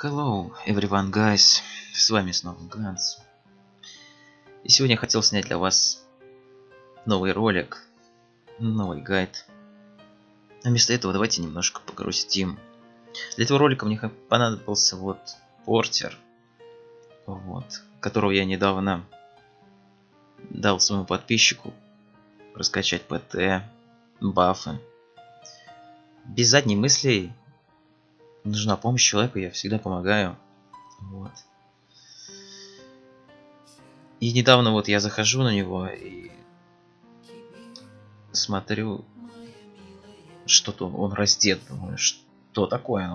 Hello, everyone, guys. С вами снова Ганс. И сегодня я хотел снять для вас новый ролик, новый гайд. А вместо этого давайте немножко погрустим. Для этого ролика мне понадобился вот портер, которого я недавно дал своему подписчику раскачать ПТ, бафы. Без задней мысли. Нужна помощь человеку, я всегда помогаю. И недавно я захожу на него и смотрю, что-то он раздет. Думаю, что такое?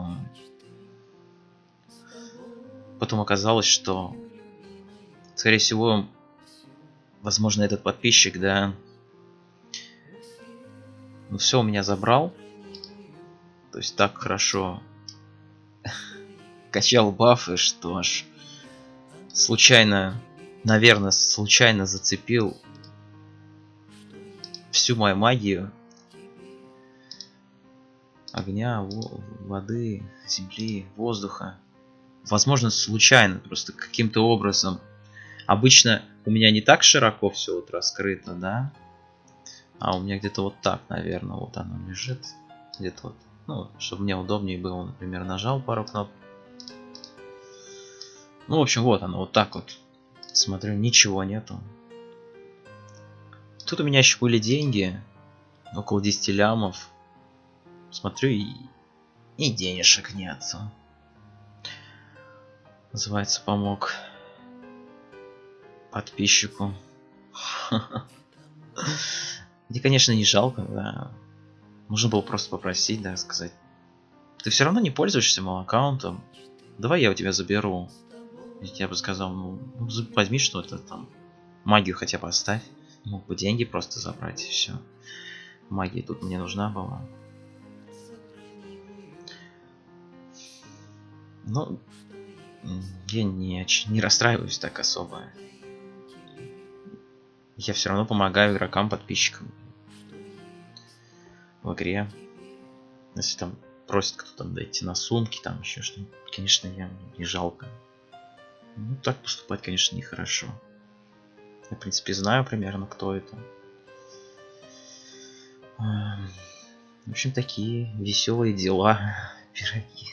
Потом оказалось, что, скорее всего, возможно, этот подписчик, все у меня забрал. То есть так хорошо качал бафы, что аж случайно, наверное, зацепил всю мою магию огня, воды, земли, воздуха. Возможно, случайно, просто каким-то образом. Обычно у меня не так широко все раскрыто, да? А у меня где-то вот так, наверное, вот оно лежит. Где-то чтобы мне удобнее было, например, нажал пару кнопок. В общем, вот оно, вот так вот. Смотрю, ничего нету. Тут у меня еще были деньги. Около 10 лямов. Смотрю, и денежек нету. Называется, помог подписчику. Мне, конечно, не жалко, да. Нужно было просто попросить, да, сказать. Ты все равно не пользуешься моим аккаунтом. Давай я у тебя заберу. Я бы сказал, возьми что-то там. Магию хотя бы оставь. Мог бы деньги просто забрать и все. Магия тут мне нужна была. Я не расстраиваюсь так особо. Я все равно помогаю игрокам, подписчикам в игре. Если там просит кто-то дойти на сумки, там еще что-то, конечно, я не жалко. Так поступать, конечно, нехорошо. Я, в принципе, знаю примерно, кто это. В общем, такие веселые дела, пироги.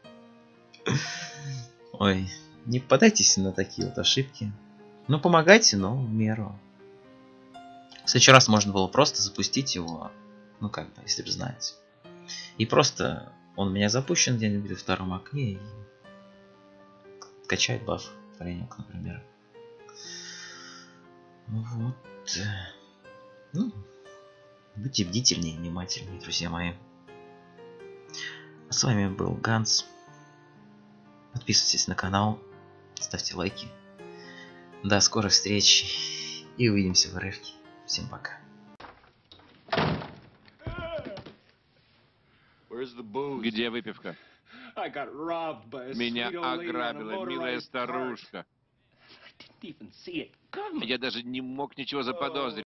Ой, не попадайтесь на такие вот ошибки. Помогайте, но в меру. В следующий раз можно было просто запустить его, если бы знаете. И просто он у меня запущен где-нибудь во втором окне и качает баф паренек, например. Будьте бдительнее и внимательнее, друзья мои. А с вами был Ганс. Подписывайтесь на канал, ставьте лайки. До скорых встреч и увидимся в РФ-ке. Всем пока. Где выпивка? Меня ограбила милая старушка. Я даже не мог ничего заподозрить.